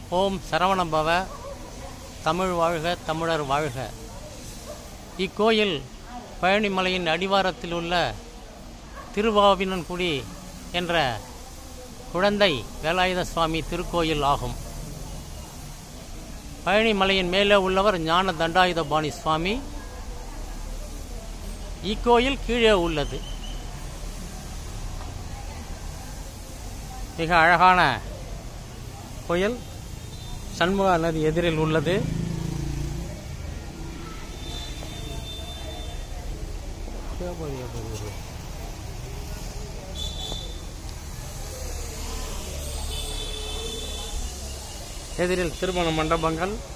ஓம் சரவணபவ. தமிழ் வாழ்க, தமிழர் வாழ்க. இக்கோயில் பழனிமலையின் அடிவாரத்தில் உள்ள திரு ஆவினன் குடி என்ற குழந்தை வேலாயுத சுவாமி திருக்கோயில் ஆகும். பழனிமலையின் மேலே உள்ளவர் ஞான தண்டாயுதபாணி சுவாமி. இக்கோயில் கீழே உள்ளது. மிக அழகான கோயில். சண்முக நதி எதிரில் உள்ளது. எதிரில் திருமண மண்டபங்கள்,